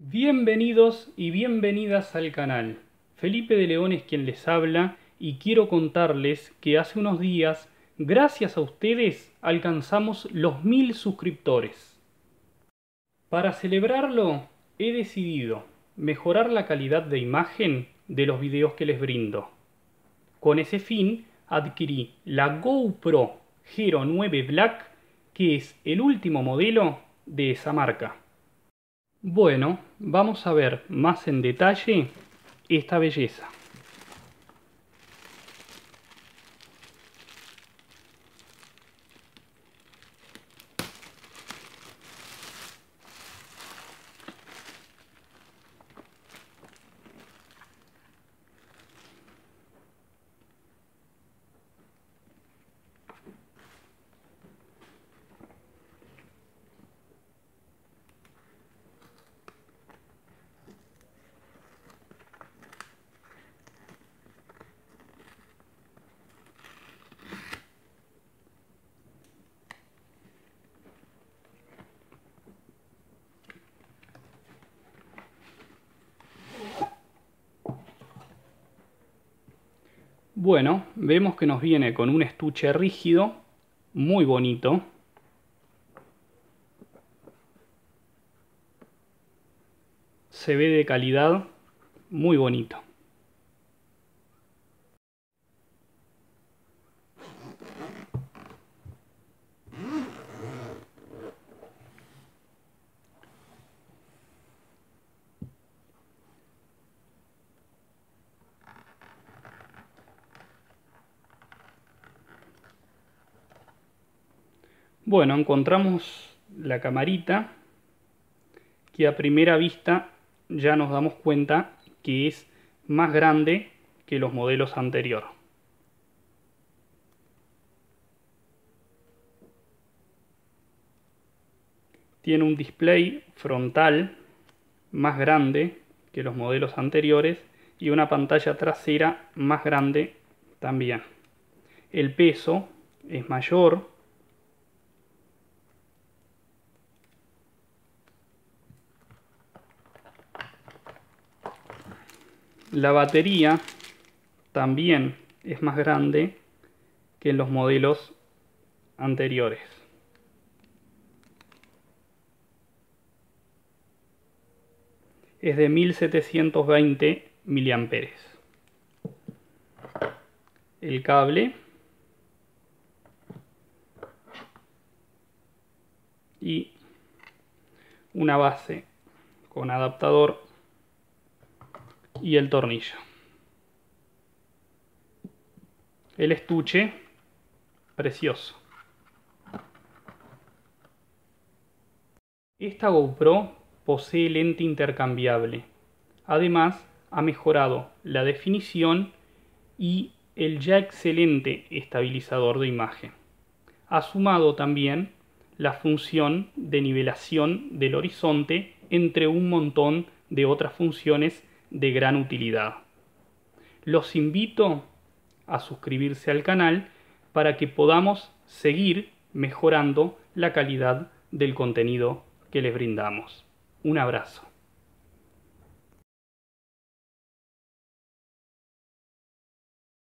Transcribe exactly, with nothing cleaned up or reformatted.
Bienvenidos y bienvenidas al canal. Felipe de León es quien les habla y quiero contarles que hace unos días, gracias a ustedes, alcanzamos los mil suscriptores. Para celebrarlo, he decidido mejorar la calidad de imagen de los videos que les brindo. Con ese fin, adquirí la GoPro Hero nueve Black, que es el último modelo de esa marca. Bueno, vamos a ver más en detalle esta belleza. Bueno, vemos que nos viene con un estuche rígido, muy bonito. Se ve de calidad, muy bonito. Bueno, encontramos la camarita que a primera vista ya nos damos cuenta que es más grande que los modelos anteriores. Tiene un display frontal más grande que los modelos anteriores y una pantalla trasera más grande también. El peso es mayor. La batería también es más grande que en los modelos anteriores. Es de mil setecientos veinte miliamperios hora. El cable y una base con adaptador y el tornillo. El estuche, precioso. Esta GoPro posee lente intercambiable. Además, ha mejorado la definición y el ya excelente estabilizador de imagen. Ha sumado también la función de nivelación del horizonte entre un montón de otras funciones de gran utilidad. Los invito a suscribirse al canal para que podamos seguir mejorando la calidad del contenido que les brindamos. Un abrazo.